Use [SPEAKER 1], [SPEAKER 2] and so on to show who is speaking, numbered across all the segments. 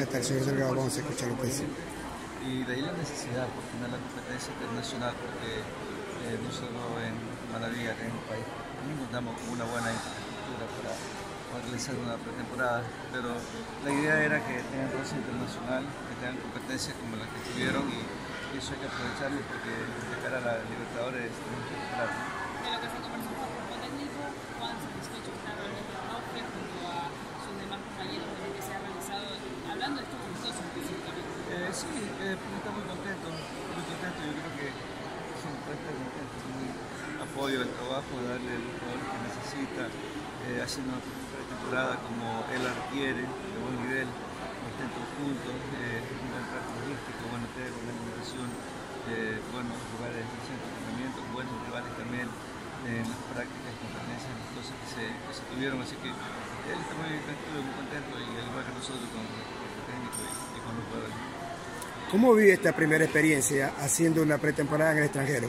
[SPEAKER 1] está el señor Delgado, vamos a escuchar lo que dice.
[SPEAKER 2] Y de ahí la necesidad por tener la competencia internacional, porque no solo en Manaví, acá en el país, no contamos con una buena infraestructura para poder realizar una pretemporada, pero la idea era que tengan roce internacional, que tengan competencias como las que tuvieron y eso hay que aprovecharlo porque de cara a la Libertadores tenemos que esperar.
[SPEAKER 3] De lo que se conversó con el cuerpo técnico, ¿cuán satisfecho está realmente el profe junto a sus demás compañeros de lo que se ha realizado, hablando de estos amistosos específicamente?
[SPEAKER 2] Sí, está muy contento, yo creo que siempre está contento, muy apoyo al trabajo, darle los jugadores que necesita, haciendo una pretemporada como él requiere, de buen nivel, estén todos juntos, un buen trato logístico, buen hotel, buena alimentación, buenos lugares de centro de entrenamiento, buenos rivales también en las prácticas y competencias amistosas que se tuvieron, así que él está muy tranquilo, muy contento y al igual que nosotros con el técnico y con los jugadores.
[SPEAKER 1] ¿Cómo vive esta primera experiencia haciendo una pretemporada en el extranjero?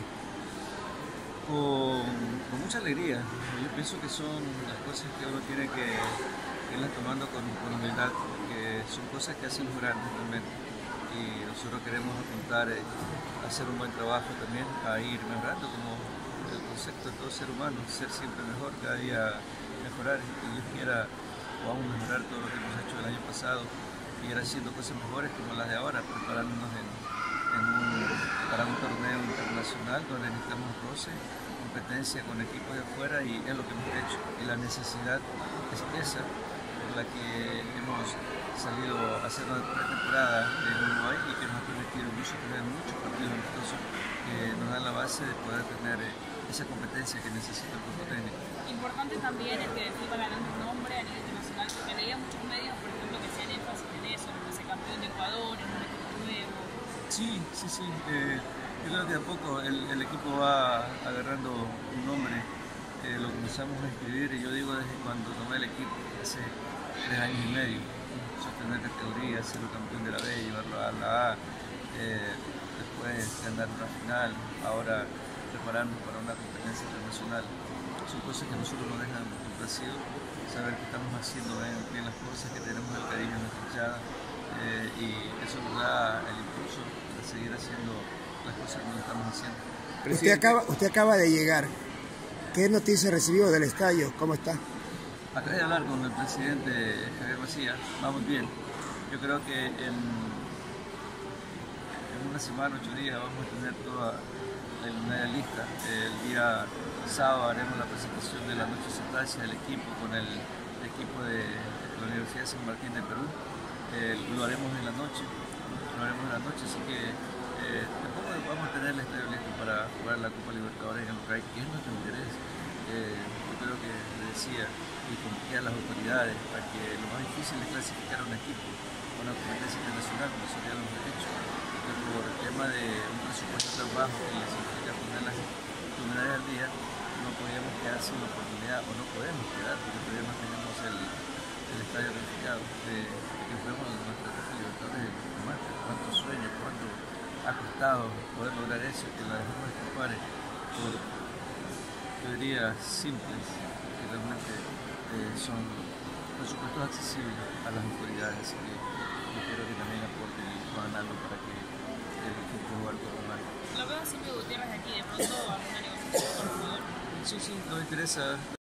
[SPEAKER 2] Con mucha alegría. Yo pienso que son las cosas que uno tiene que irlas tomando con humildad, porque son cosas que hacen los grandes realmente. Y nosotros queremos apuntar a hacer un buen trabajo también, a ir mejorando como el concepto de todo ser humano, ser siempre mejor, cada día mejorar. Y Dios quiera, podamos mejorar todo lo que hemos hecho el año pasado y ir haciendo cosas mejores como las de ahora, preparándonos para un torneo internacional donde necesitamos roce, competencia con equipos de afuera y es lo que hemos hecho. Y la necesidad es esa por la que hemos salido a hacer una pretemporada en Uruguay y que nos ha permitido incluso tener muchos partidos amistosos que nos dan la base de poder tener esa competencia que necesita el cuerpo técnico.
[SPEAKER 3] Importante también el que FIBA ganando un nombre a nivel internacional, porque veía muchos medios, por ejemplo, que hacían énfasis en eso, en ese campeón de Ecuador, en un equipo nuevo.
[SPEAKER 2] Sí. Yo creo que a poco el equipo va agarrando un nombre. Lo comenzamos a escribir y yo digo desde cuando tomé el equipo, hace 3 años y medio, sostener categoría, ser el campeón de la B, llevarlo a la A, después ganar una final, ahora prepararnos para una competencia internacional. Son cosas que a nosotros nos dejan complacidos, saber que estamos haciendo bien las cosas, que tenemos el cariño en nuestra hinchada y eso nos da el impulso de seguir haciendo las cosas que nos estamos haciendo.
[SPEAKER 1] Usted acaba de llegar. ¿Qué noticia recibió del estadio? ¿Cómo está?
[SPEAKER 2] Acabé de hablar con el presidente Javier Macías, vamos bien. Yo creo que en una semana, 8 días, vamos a tener toda la iluminaria lista. El día sábado haremos la presentación de la noche Cetacia del equipo con el equipo de la Universidad de San Martín de Perú. Lo haremos en la noche, así que tampoco vamos a tener el estadio listo para jugar la Copa Libertadores en el Uruguay, que es nuestro interés. Yo creo que le decía y confiar a las autoridades para que lo más difícil es clasificar a un equipo a una competencia internacional, como nosotros ya lo hemos hecho, que por el tema de un presupuesto tan bajo que les implica poner las luminarias al día, no podíamos quedar sin la oportunidad, o no podemos quedar, porque todavía no tenemos el estadio verificado, de que fuéramos a nuestra Copa Libertadores, cuántos sueños, cuánto ha costado poder lograr eso, que la dejemos escapar por teorías simples, que realmente son presupuestos accesibles a las autoridades, así que yo quiero que también aporten y puedan algo para que el equipo juegue con la marca.
[SPEAKER 3] Lo veo a Silvio Gutiérrez aquí, de pronto alguna negociación con el jugador.
[SPEAKER 2] Sí, nos interesa.